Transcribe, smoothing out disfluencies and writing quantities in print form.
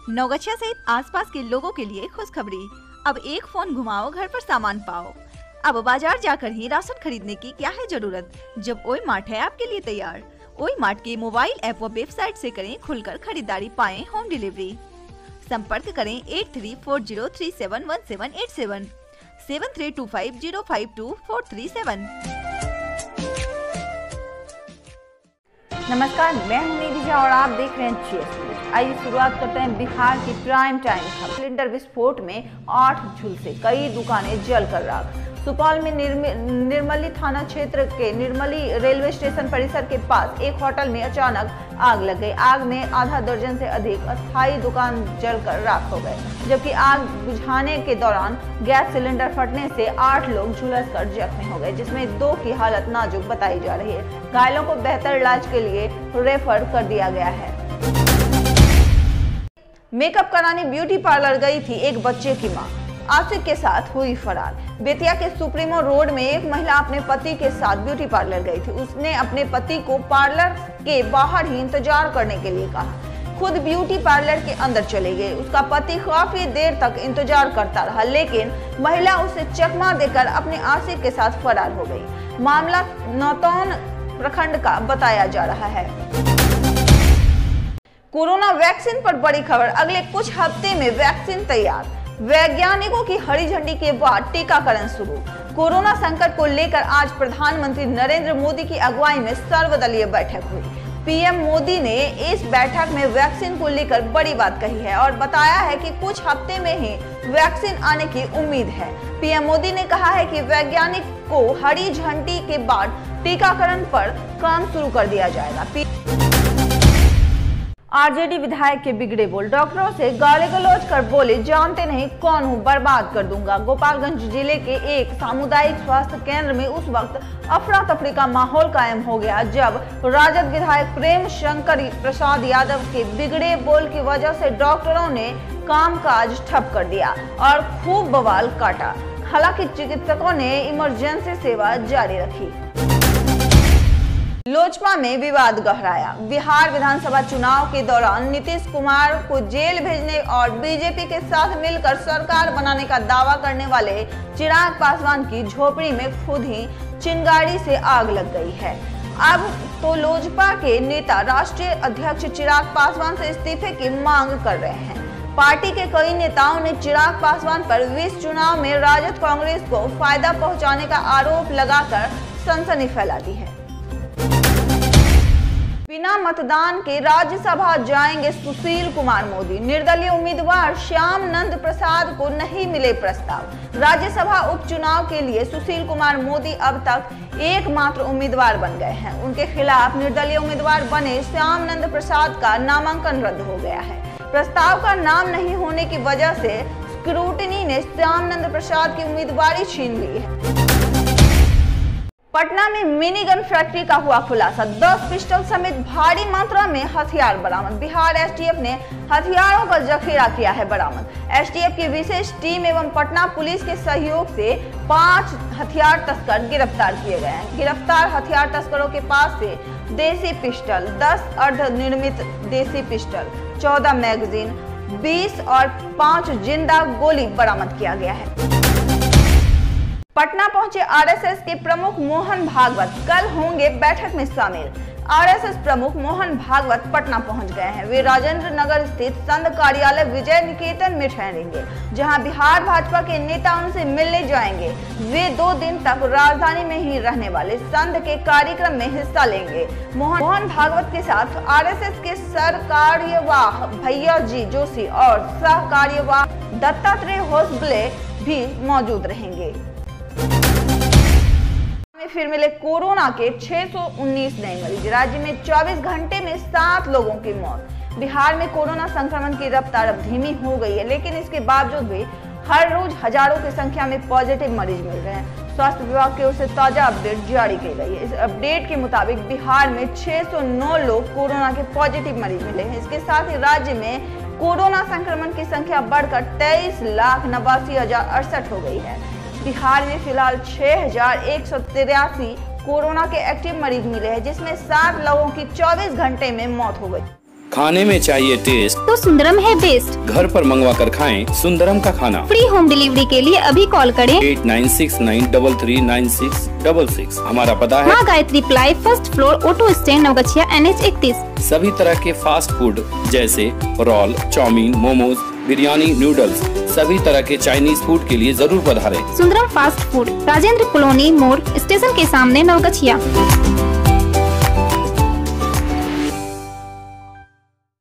नौगछिया सहित आसपास के लोगों के लिए खुशखबरी। अब एक फोन घुमाओ, घर पर सामान पाओ। अब बाजार जाकर ही राशन खरीदने की क्या है जरूरत, जब ओई मार्ट है आपके लिए तैयार। ओई मार्ट के मोबाइल ऐप व वेबसाइट से करें खुलकर खरीदारी, पाएं होम डिलीवरी। संपर्क करें 8340371787 7325052437। नमस्कार, मैं हूं निधिजा और आप देख रहे हैं CS न्यूज। आइए शुरुआत करते हैं बिहार की प्राइम टाइम खबर। सिलेंडर विस्फोट में 8 झुलसे, कई दुकानें जलकर राख। सुपौल में निर्मली थाना क्षेत्र के निर्मली रेलवे स्टेशन परिसर के पास एक होटल में अचानक आग लग गई। आग में आधा दर्जन से अधिक अस्थायी दुकान जलकर राख हो गए, जबकि आग बुझाने के दौरान गैस सिलेंडर फटने से 8 लोग झुलसकर जख्मी हो गए, जिसमें 2 की हालत नाजुक बताई जा रही है। घायलों को बेहतर इलाज के लिए रेफर कर दिया गया है। मेकअप कराने ब्यूटी पार्लर गई थी एक बच्चे की मां, आशिक के साथ हुई फरार। बेतिया के सुप्रीमो रोड में एक महिला अपने पति के साथ ब्यूटी पार्लर गई थी। उसने अपने पति को पार्लर के बाहर ही इंतजार करने के लिए कहा, खुद ब्यूटी पार्लर के अंदर चले गए। उसका पति काफी देर तक इंतजार करता रहा, लेकिन महिला उसे चकमा देकर अपने आशिक के साथ फरार हो गई। मामला नौतौन प्रखंड का बताया जा रहा है। कोरोना वैक्सीन पर बड़ी खबर, अगले कुछ हफ्ते में वैक्सीन तैयार। वैज्ञानिकों की हरी झंडी के बाद टीकाकरण शुरू। कोरोना संकट को लेकर आज प्रधानमंत्री नरेंद्र मोदी की अगुवाई में सर्वदलीय बैठक हुई। पीएम मोदी ने इस बैठक में वैक्सीन को लेकर बड़ी बात कही है और बताया है कि कुछ हफ्ते में ही वैक्सीन आने की उम्मीद है। पीएम मोदी ने कहा है कि वैज्ञानिक को हरी झंडी के बाद टीकाकरण पर काम शुरू कर दिया जाएगा। आरजेडी विधायक के बिगड़े बोल, डॉक्टरों से गाली गलौज कर बोले, जानते नहीं कौन हूं, बर्बाद कर दूंगा। गोपालगंज जिले के एक सामुदायिक स्वास्थ्य केंद्र में उस वक्त अफरा तफरी का माहौल कायम हो गया जब राजद विधायक प्रेम शंकर प्रसाद यादव के बिगड़े बोल की वजह से डॉक्टरों ने कामकाज ठप कर दिया और खूब बवाल काटा। हालांकि चिकित्सकों ने इमरजेंसी सेवा जारी रखी। लोजपा में विवाद गहराया। बिहार विधानसभा चुनाव के दौरान नीतीश कुमार को जेल भेजने और बीजेपी के साथ मिलकर सरकार बनाने का दावा करने वाले चिराग पासवान की झोपड़ी में खुद ही चिंगारी से आग लग गई है। अब तो लोजपा के नेता राष्ट्रीय अध्यक्ष चिराग पासवान से इस्तीफे की मांग कर रहे हैं। पार्टी के कई नेताओं ने चिराग पासवान पर 20 चुनाव में राजद कांग्रेस को फायदा पहुंचाने का आरोप लगाकर सनसनी फैला दी है। बिना मतदान के राज्यसभा जाएंगे सुशील कुमार मोदी। निर्दलीय उम्मीदवार श्याम नंद प्रसाद को नहीं मिले प्रस्ताव। राज्यसभा उपचुनाव के लिए सुशील कुमार मोदी अब तक एकमात्र उम्मीदवार बन गए हैं। उनके खिलाफ निर्दलीय उम्मीदवार बने श्याम नंद प्रसाद का नामांकन रद्द हो गया है। प्रस्ताव का नाम नहीं होने की वजह से स्क्रूटिनी ने श्याम नंद प्रसाद की उम्मीदवारी छीन ली है। पटना में मिनी गन फैक्ट्री का हुआ खुलासा, 10 पिस्टल समेत भारी मात्रा में हथियार बरामद। बिहार एसटीएफ ने हथियारों का जखीरा किया है बरामद। एसटीएफ की विशेष टीम एवं पटना पुलिस के सहयोग से 5 हथियार तस्कर गिरफ्तार किए गए हैं। गिरफ्तार हथियार तस्करों के पास से देसी पिस्टल, 10 अर्धनिर्मित देसी पिस्टल, 14 मैगजीन, 20 और 5 जिंदा गोली बरामद किया गया है। पटना पहुंचे आरएसएस के प्रमुख मोहन भागवत, कल होंगे बैठक में शामिल। आरएसएस प्रमुख मोहन भागवत पटना पहुंच गए हैं। वे राजेंद्र नगर स्थित संघ कार्यालय विजय निकेतन में ठहरेंगे, जहां बिहार भाजपा के नेता उनसे मिलने जाएंगे। वे 2 दिन तक राजधानी में ही रहने वाले संघ के कार्यक्रम में हिस्सा लेंगे। मोहन भागवत के साथ आरएसएस के सरकार्यवाह भैया जी जोशी और सह कार्यवाह दत्तात्रेय होसबले भी मौजूद रहेंगे। फिर मिले कोरोना के 619 नए मरीज। राज्य में 24 घंटे में 7 लोगों की मौत। बिहार में कोरोना संक्रमण की रफ्तार अब धीमी हो गई है, लेकिन इसके बावजूद भी हर रोज हजारों की संख्या में पॉजिटिव मरीज मिल रहे हैं। स्वास्थ्य विभाग की ओर से ताजा अपडेट जारी की गई है। इस अपडेट के मुताबिक बिहार में 609 लोग कोरोना के पॉजिटिव मरीज मिले हैं। इसके साथ ही राज्य में कोरोना संक्रमण की संख्या बढ़कर 23,89,068 हो गई है। बिहार में फिलहाल 6,183 कोरोना के एक्टिव मरीज मिले हैं, जिसमें 7 लोगों की 24 घंटे में मौत हो गई। खाने में चाहिए टेस्ट तो सुंदरम है बेस्ट। घर पर मंगवा कर खाएं सुंदरम का खाना। फ्री होम डिलीवरी के लिए अभी कॉल करें 8969339666। हमारा पता है Maa Gayatri ply, first floor, auto stand, Navgachhia, NH 31। सभी तरह के फास्ट फूड जैसे रोल, चाउमीन, मोमोज, बिरयानी, नूडल्स, सभी तरह के चाइनीज फूड के लिए जरूर पधारें। Sundaram fast food, Rajendra colony मोड़, स्टेशन के सामने, नवगछिया।